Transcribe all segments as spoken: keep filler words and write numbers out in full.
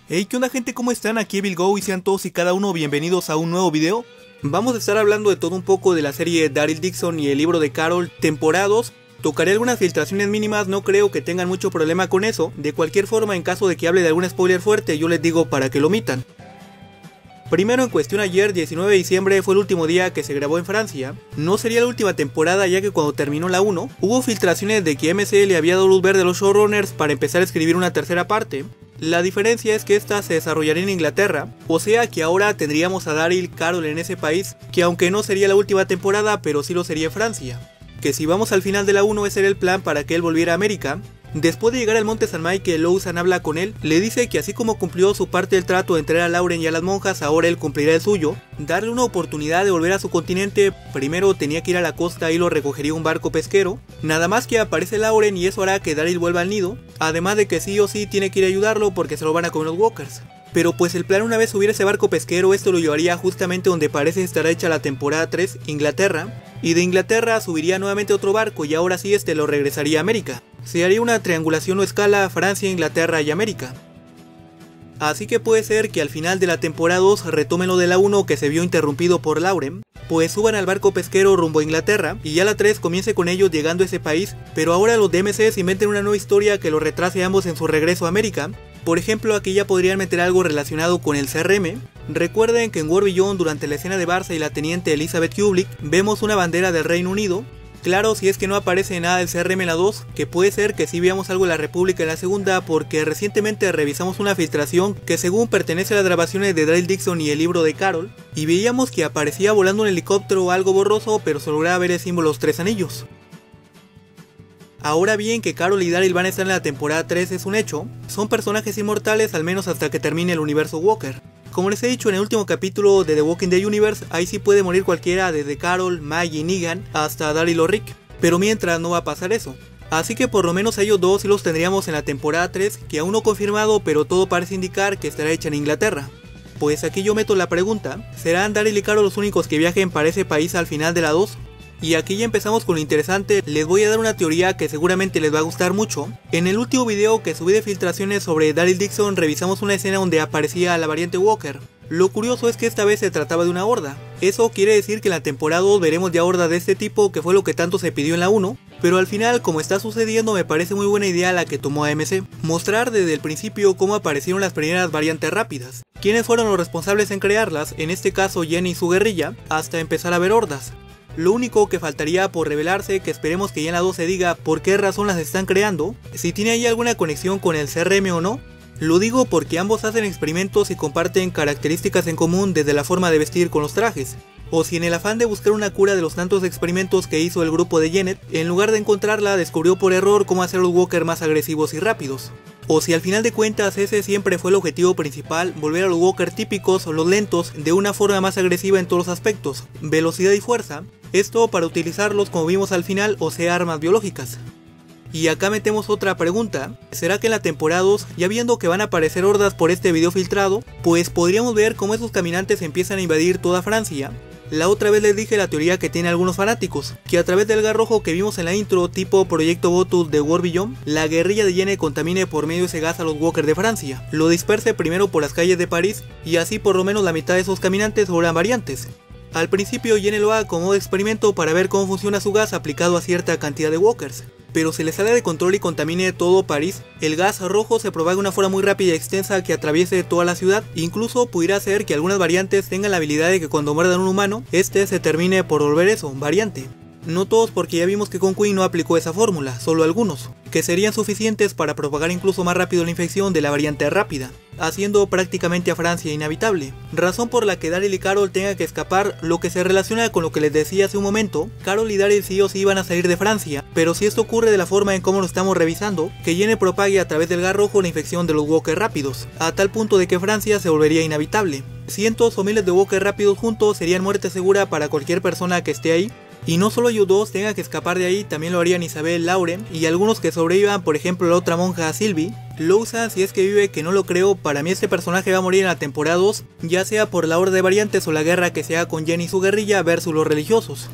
Hey, ¿qué onda gente? ¿Cómo están? Aquí EvilGo y sean todos y cada uno bienvenidos a un nuevo video. Vamos a estar hablando de todo un poco de la serie Daryl Dixon y el libro de Carol, temporada dos. Tocaré algunas filtraciones mínimas, no creo que tengan mucho problema con eso. De cualquier forma, en caso de que hable de algún spoiler fuerte, yo les digo para que lo omitan. Primero en cuestión, ayer, diecinueve de diciembre, fue el último día que se grabó en Francia. No sería la última temporada, ya que cuando terminó la uno, hubo filtraciones de que M C le había dado luz verde a los showrunners para empezar a escribir una tercera parte. La diferencia es que esta se desarrollaría en Inglaterra, o sea que ahora tendríamos a Daryl Carol en ese país, que aunque no sería la última temporada, pero sí lo sería en Francia. Que si vamos al final de la uno, ese era el plan para que él volviera a América. Después de llegar al Monte San Mike, Lawson habla con él, le dice que así como cumplió su parte del trato de entregar a Lauren y a las monjas, ahora él cumplirá el suyo, darle una oportunidad de volver a su continente. Primero tenía que ir a la costa y lo recogería un barco pesquero, nada más que aparece Lauren y eso hará que Daryl vuelva al nido, además de que sí o sí tiene que ir a ayudarlo porque se lo van a comer los walkers. Pero pues el plan, una vez subir ese barco pesquero, esto lo llevaría justamente donde parece estar hecha la temporada tres, Inglaterra, y de Inglaterra subiría nuevamente otro barco y ahora sí este lo regresaría a América. Se haría una triangulación o escala Francia, Inglaterra y América. Así que puede ser que al final de la temporada dos retomen lo de la uno que se vio interrumpido por Lauren, pues suban al barco pesquero rumbo a Inglaterra y ya la tres comience con ellos llegando a ese país, pero ahora los D M C se inventen una nueva historia que los retrase a ambos en su regreso a América. Por ejemplo, aquí ya podrían meter algo relacionado con el C R M. Recuerden que en War Beyond, durante la escena de Barça y la teniente Elizabeth Kubrick, vemos una bandera del Reino Unido. Claro, si es que no aparece nada del C R M en la dos, que puede ser que sí veamos algo de la República en la segunda, porque recientemente revisamos una filtración que según pertenece a las grabaciones de Daryl Dixon y el libro de Carol, y veíamos que aparecía volando un helicóptero algo borroso, pero se lograba ver el símbolo de los tres anillos. Ahora bien, que Carol y Daryl van a estar en la temporada tres es un hecho, son personajes inmortales al menos hasta que termine el universo Walker. Como les he dicho en el último capítulo de The Walking Dead Universe, ahí sí puede morir cualquiera, desde Carol, Maggie, Negan, hasta Daryl o Rick, pero mientras no va a pasar eso. Así que por lo menos a ellos dos sí los tendríamos en la temporada tres, que aún no confirmado, pero todo parece indicar que estará hecha en Inglaterra. Pues aquí yo meto la pregunta, ¿serán Daryl y Carol los únicos que viajen para ese país al final de la dos? Y aquí ya empezamos con lo interesante. Les voy a dar una teoría que seguramente les va a gustar mucho. En el último video que subí de filtraciones sobre Daryl Dixon revisamos una escena donde aparecía la variante Walker. Lo curioso es que esta vez se trataba de una horda. Eso quiere decir que en la temporada dos veremos ya hordas de este tipo, que fue lo que tanto se pidió en la uno. Pero al final, como está sucediendo, me parece muy buena idea la que tomó A M C. Mostrar desde el principio cómo aparecieron las primeras variantes rápidas, quiénes fueron los responsables en crearlas, en este caso Jenny y su guerrilla, hasta empezar a ver hordas. Lo único que faltaría por revelarse, que esperemos que ya en la dos se diga por qué razón las están creando, si tiene ahí alguna conexión con el C R M o no. Lo digo porque ambos hacen experimentos y comparten características en común, desde la forma de vestir con los trajes. O si en el afán de buscar una cura de los tantos experimentos que hizo el grupo de Janet, en lugar de encontrarla descubrió por error cómo hacer los Walker más agresivos y rápidos. O si al final de cuentas ese siempre fue el objetivo principal, volver a los Walker típicos o los lentos de una forma más agresiva en todos los aspectos, velocidad y fuerza, esto para utilizarlos como vimos al final, o sea, armas biológicas. Y acá metemos otra pregunta, ¿será que en la temporada dos, ya viendo que van a aparecer hordas por este video filtrado, pues podríamos ver cómo esos caminantes empiezan a invadir toda Francia? La otra vez les dije la teoría que tienen algunos fanáticos, que a través del gas rojo que vimos en la intro tipo Proyecto Botus de War Beyond, la guerrilla de Jenny contamine por medio de ese gas a los Walkers de Francia, lo disperse primero por las calles de París y así por lo menos la mitad de esos caminantes fueran variantes. Al principio Jenny lo haga como experimento para ver cómo funciona su gas aplicado a cierta cantidad de walkers, pero si le sale de control y contamine todo París, el gas rojo se propaga de una forma muy rápida y extensa que atraviese toda la ciudad. Incluso pudiera ser que algunas variantes tengan la habilidad de que cuando muerdan a un humano, este se termine por volver eso, variante. No todos, porque ya vimos que con Queen no aplicó esa fórmula, solo algunos, que serían suficientes para propagar incluso más rápido la infección de la variante rápida, haciendo prácticamente a Francia inhabitable. Razón por la que Daryl y Carol tengan que escapar, lo que se relaciona con lo que les decía hace un momento. Carol y Daryl sí o sí iban a salir de Francia, pero si esto ocurre de la forma en cómo lo estamos revisando, que Jenny propague a través del gas rojo la infección de los Walker rápidos, a tal punto de que Francia se volvería inhabitable. Cientos o miles de Walker rápidos juntos serían muerte segura para cualquier persona que esté ahí. Y no solo ellos dos tengan que escapar de ahí, también lo harían Isabel, Lauren y algunos que sobrevivan, por ejemplo la otra monja Sylvie. Lawson, si es que vive, que no lo creo, para mí este personaje va a morir en la temporada dos, ya sea por la horda de variantes o la guerra que se haga con Jenny y su guerrilla versus los religiosos.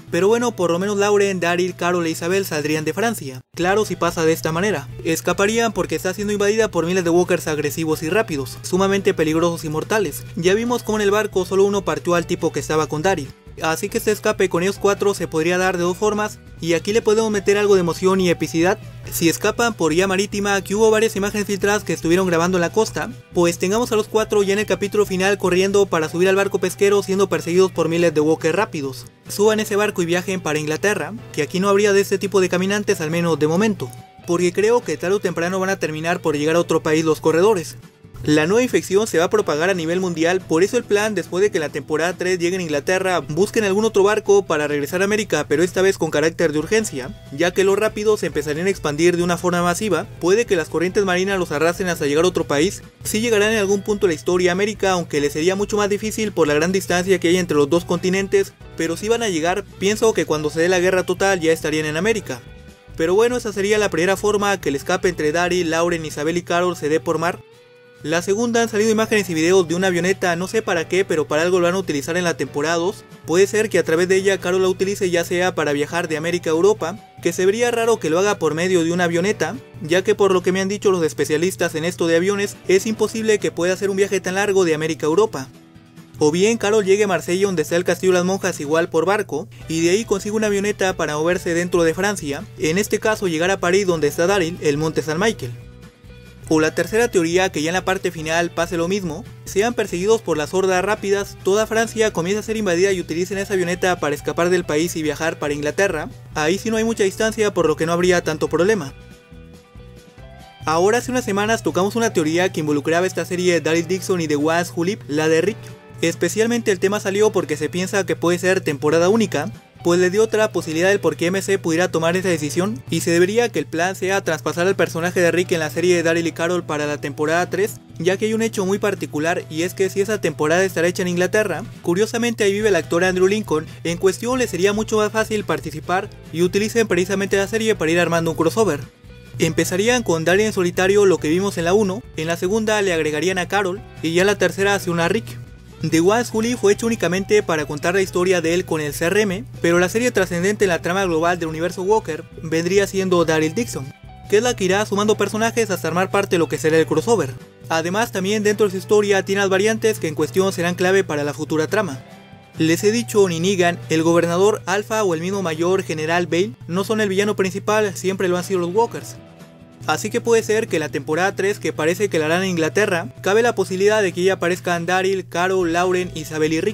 Pero bueno, por lo menos Lauren, Daryl, Carol e Isabel saldrían de Francia. Claro, si pasa de esta manera. Escaparían porque está siendo invadida por miles de walkers agresivos y rápidos, sumamente peligrosos y mortales. Ya vimos cómo en el barco solo uno partió al tipo que estaba con Daryl. Así que este escape con ellos cuatro se podría dar de dos formas, y aquí le podemos meter algo de emoción y epicidad. Si escapan por vía marítima, que hubo varias imágenes filtradas que estuvieron grabando en la costa, pues tengamos a los cuatro ya en el capítulo final corriendo para subir al barco pesquero siendo perseguidos por miles de walkers rápidos. Suban ese barco y viajen para Inglaterra, que aquí no habría de este tipo de caminantes, al menos de momento, porque creo que tarde o temprano van a terminar por llegar a otro país los corredores. La nueva infección se va a propagar a nivel mundial, por eso el plan, después de que la temporada tres llegue en Inglaterra, busquen algún otro barco para regresar a América, pero esta vez con carácter de urgencia, ya que los rápidos se empezarían a expandir de una forma masiva. Puede que las corrientes marinas los arrastren hasta llegar a otro país. Sí llegarán en algún punto de la historia a América, aunque les sería mucho más difícil por la gran distancia que hay entre los dos continentes, pero si van a llegar. Pienso que cuando se dé la guerra total ya estarían en América. Pero bueno, esa sería la primera forma, que el escape entre Daryl, Lauren, Isabel y Carol se dé por mar. La segunda, han salido imágenes y videos de una avioneta, no sé para qué, pero para algo lo van a utilizar en la temporada dos. Puede ser que a través de ella Carol la utilice ya sea para viajar de América a Europa, que se vería raro que lo haga por medio de una avioneta, ya que por lo que me han dicho los especialistas en esto de aviones, es imposible que pueda hacer un viaje tan largo de América a Europa. O bien Carol llegue a Marsella, donde está el Castillo de las Monjas, igual por barco, y de ahí consigue una avioneta para moverse dentro de Francia, en este caso llegar a París, donde está Daryl, el Monte San Michael. O la tercera teoría, que ya en la parte final pase lo mismo, sean perseguidos por las hordas rápidas, toda Francia comienza a ser invadida y utilicen esa avioneta para escapar del país y viajar para Inglaterra. Ahí sí no hay mucha distancia, por lo que no habría tanto problema. Ahora, hace unas semanas tocamos una teoría que involucraba esta serie de Daryl Dixon y The Ones Who Live, la de Rick. Especialmente el tema salió porque se piensa que puede ser temporada única, pues le dio otra posibilidad del por qué M C pudiera tomar esa decisión, y se debería que el plan sea traspasar al personaje de Rick en la serie de Daryl y Carol para la temporada tres, ya que hay un hecho muy particular, y es que si esa temporada estará hecha en Inglaterra, curiosamente ahí vive el actor Andrew Lincoln. En cuestión le sería mucho más fácil participar y utilicen precisamente la serie para ir armando un crossover. Empezarían con Daryl en solitario, lo que vimos en la uno, en la segunda le agregarían a Carol, y ya en la tercera hace una Rick. The Ones Who Live fue hecho únicamente para contar la historia de él con el C R M, pero la serie trascendente en la trama global del universo Walker vendría siendo Daryl Dixon, que es la que irá sumando personajes hasta armar parte de lo que será el crossover. Además, también dentro de su historia tiene las variantes que en cuestión serán clave para la futura trama. Les he dicho, ni Negan, el gobernador Alpha o el mismo mayor general Bale no son el villano principal, siempre lo han sido los Walkers. Así que puede ser que la temporada tres, que parece que la harán en Inglaterra, cabe la posibilidad de que ya aparezcan Daryl, Carol, Lauren, Isabel y Rick.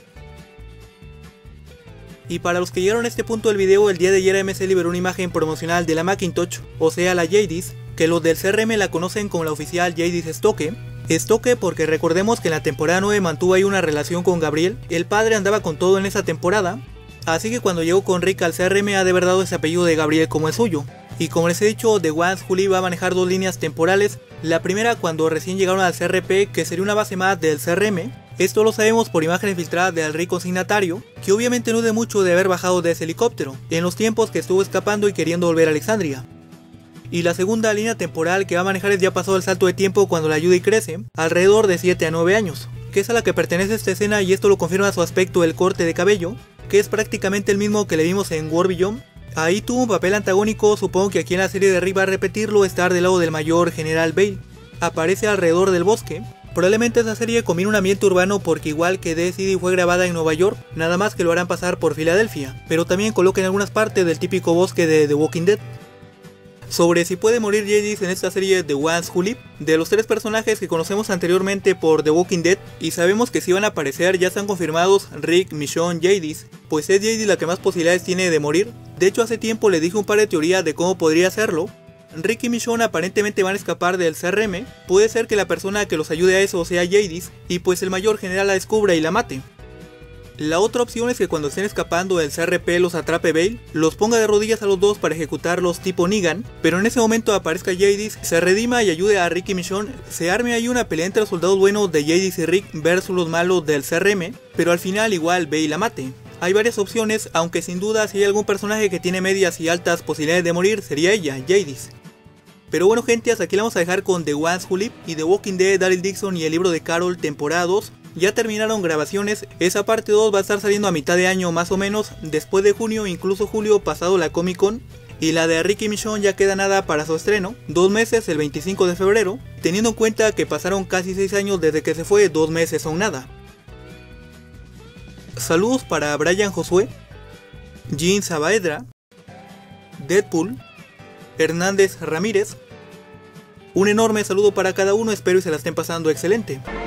Y para los que llegaron a este punto del video, el día de ayer M C liberó una imagen promocional de la Macintosh, o sea la Jadis, que los del C R M la conocen como la oficial Jadis Stoke. Stoke porque recordemos que en la temporada nueve mantuvo ahí una relación con Gabriel, el padre andaba con todo en esa temporada, así que cuando llegó con Rick al C R M ha de haber dado ese apellido de Gabriel como el suyo. Y como les he dicho, The Ones Who Live va a manejar dos líneas temporales, la primera cuando recién llegaron al C R P, que sería una base más del C R M, esto lo sabemos por imágenes filtradas del Rick consignatario, que obviamente no de mucho de haber bajado de ese helicóptero, en los tiempos que estuvo escapando y queriendo volver a Alexandria. Y la segunda línea temporal que va a manejar es ya pasado el salto de tiempo cuando la Judy crece, alrededor de siete a nueve años, que es a la que pertenece esta escena, y esto lo confirma su aspecto del corte de cabello, que es prácticamente el mismo que le vimos en War Beyond. Ahí tuvo un papel antagónico, supongo que aquí en la serie de Rick va a repetirlo, estar del lado del mayor general Bale. Aparece alrededor del bosque. Probablemente esa serie combina un ambiente urbano porque igual que The City fue grabada en Nueva York, nada más que lo harán pasar por Filadelfia, pero también coloquen algunas partes del típico bosque de The Walking Dead. Sobre si puede morir Jadis en esta serie The Ones Who Live, de los tres personajes que conocemos anteriormente por The Walking Dead y sabemos que si van a aparecer, ya están confirmados Rick, Michonne, Jadis, pues es Jadis la que más posibilidades tiene de morir. De hecho, hace tiempo les dije un par de teorías de cómo podría hacerlo. Rick y Michonne aparentemente van a escapar del C R M, puede ser que la persona que los ayude a eso sea Jadis, y pues el mayor general la descubra y la mate. La otra opción es que cuando estén escapando del C R P los atrape Bale, los ponga de rodillas a los dos para ejecutarlos tipo Negan, pero en ese momento aparezca Jadis, se redima y ayude a Rick y Michonne, se arme ahí una pelea entre los soldados buenos de Jadis y Rick versus los malos del C R M, pero al final igual Bale la mate. Hay varias opciones, aunque sin duda si hay algún personaje que tiene medias y altas posibilidades de morir sería ella, Jadis. Pero bueno gente, hasta aquí la vamos a dejar con The Ones Who Live y The Walking Dead, Daryl Dixon y el libro de Carol temporada dos. ya terminaron grabaciones, esa parte dos va a estar saliendo a mitad de año más o menos, después de junio, incluso julio, pasado la Comic Con. Y la de Ricky Michonne ya queda nada para su estreno, dos meses el veinticinco de febrero, teniendo en cuenta que pasaron casi seis años desde que se fue, dos meses son nada. Saludos para Brian Josué, Jean Saavedra, Deadpool, Hernández Ramírez. Un enorme saludo para cada uno, espero y se la estén pasando excelente.